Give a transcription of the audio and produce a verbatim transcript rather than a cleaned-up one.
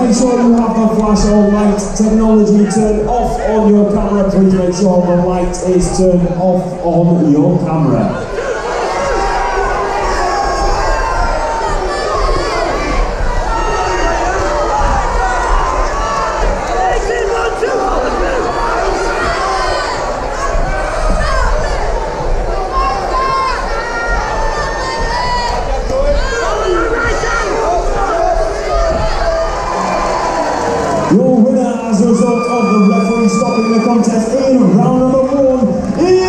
make sure you have the flash or light technology turned off on your camera. Please make sure the light is turned off on your camera. Your winner as a result of the referee stopping the contest in round number one is